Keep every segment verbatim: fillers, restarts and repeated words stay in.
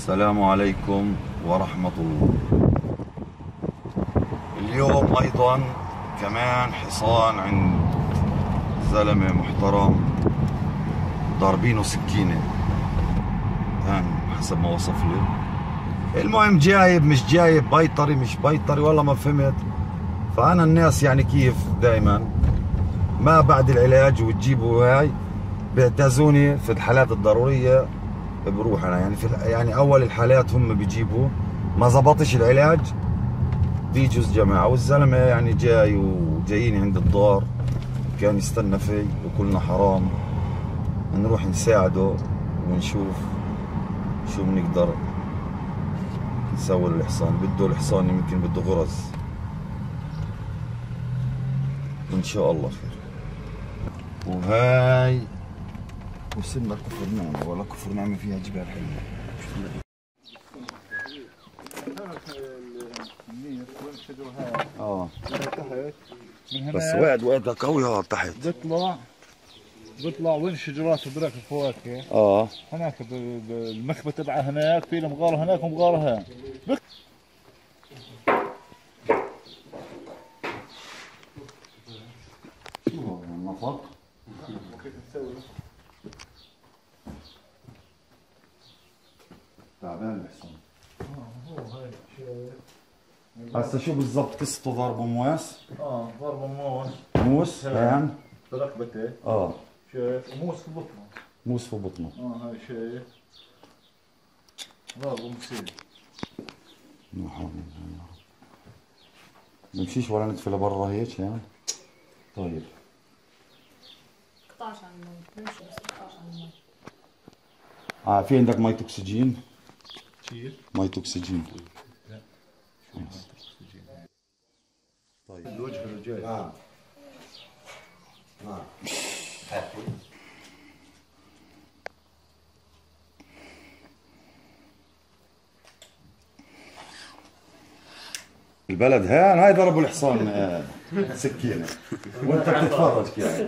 السلام عليكم ورحمة الله. اليوم أيضا كمان حصان عند زلمة محترم ضاربينه سكينة، كان حسب ما وصف لي. المهم جايب مش جايب، بيطري مش بيطري، والله ما فهمت. فأنا الناس يعني كيف دائما ما بعد العلاج وتجيبوا هاي بيعتزوني في الحالات الضرورية، بروح انا يعني في يعني اول الحالات هم بيجيبوا، ما زبطش العلاج بيجوا الجماعه. والزلمه يعني جاي وجايين عند الدار، كان يستنى في، وكلنا حرام نروح نساعده ونشوف شو بنقدر نسوي للحصان. بده الحصان يمكن بده غرز، ان شاء الله خير. وهاي وصلنا كفر نعمة، ولا كفر نعمة فيها جبال حلوة. اه بس وقعد وقعدها قوي تحت. بيطلع بيطلع وين شجرات وبرك الفواكه. اه هناك المخبة تبعها هناك، في مغارة هناك ومغارة هون. شو هو النفق؟ كيف نسوي؟ تعبان الحصان. اه هو هاي شايف. هسه شو بالضبط قصته؟ ضربه موس؟ اه ضربه موس. موس هان بركبته. اه شايف، وموس في بطنه. موس في بطنه. اه هاي شايف. ضربه مصيبة. لا حول ولا قوة. بمشيش ولا ندفي لبرا هيك يعني؟ طيب قطعش عن المي، بمشي بس قطعش عن المي. اه في عندك مية اكسجين؟ كيف؟ مية اكسجين. لا شو مية اكسجين؟ طيب الوجه الرجال. نعم نعم. البلد هان هاي ضربوا الحصان آه، سكينة وانت بتتفرج كيف.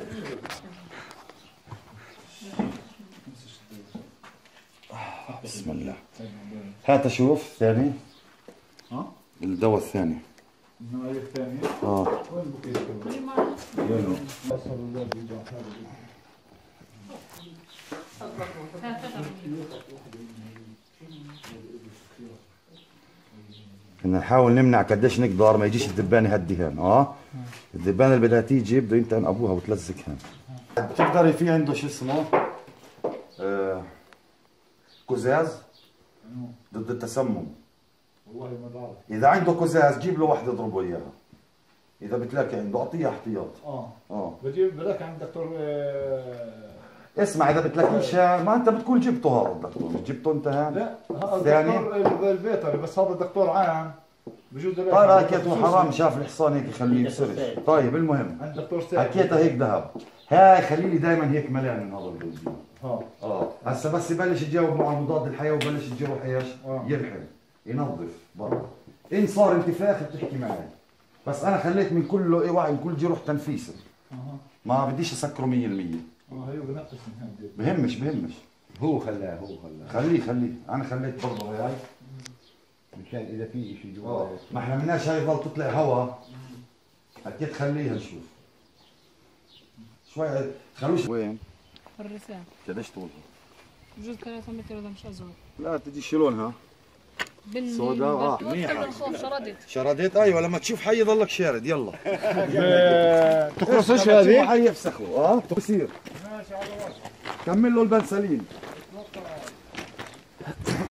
بسم الله. هات اشوف ثاني. ها؟ الدواء الثاني. النوعية الثانية؟ اه وين بكيت كله؟ وينه؟ وصل الولاد يجوا بدنا نحاول نمنع قديش نقدر ما يجيش الذبانه هالدهان. اه الذبانه اللي بدها تيجي بده ينتقن ابوها وتلزقها. بتقدري في عنده شو اسمه آه كزاز ضد التسمم. والله ما بعرف. اذا عنده كزاز جيب له واحده اضربه اياها. اذا بتلاقي عنده اعطيه احتياط. اه اه بجيب بدك عند دكتور. آه اسمع، اذا بتلاقيش ما انت بتكون جبته هذا الدكتور، مش جبته انت هان؟ لا هذا الثاني؟ الدكتور البيطري، بس هذا دكتور عام بجوز. طيب حكيته حرام، شاف الحصان هيك يخليه يبصرش. طيب المهم عند دكتور سعيد حكيتها هيك ذهب. هاي خلي لي دائما هيك مليان من هذا البنزين. اه اه هسه بس يبلش يتجاوب مع مضاد الحياه وبلش الجروح ايش؟ آه. يلحم ينظف برا. ان صار انتفاخ بتحكي معي، بس انا خليت من كله وعي، من كل جروح تنفيسه. اها ما بديش اسكره مية بالمية. اه هيو بنقص من هندي. بهمش بهمش هو خلاه هو خلاه خليه خليه. انا خليت برضه هاي مشان اذا في شيء اه جوا. ما احنا بدناش هاي تضل تطلع هوا. حكيت خليها نشوف شوي. خلوش وين؟ الرسام قديش طولها؟ بجوز ثلاثة متر إذا مش أصغر. لا تجي شلونها؟ بني سودا اه منيحة. شردت شردت. ايوه لما تشوف حي ضلك شارد. يلا تخلصش هذه؟ حي يفسخه. اه بصير كمل له البنسلين.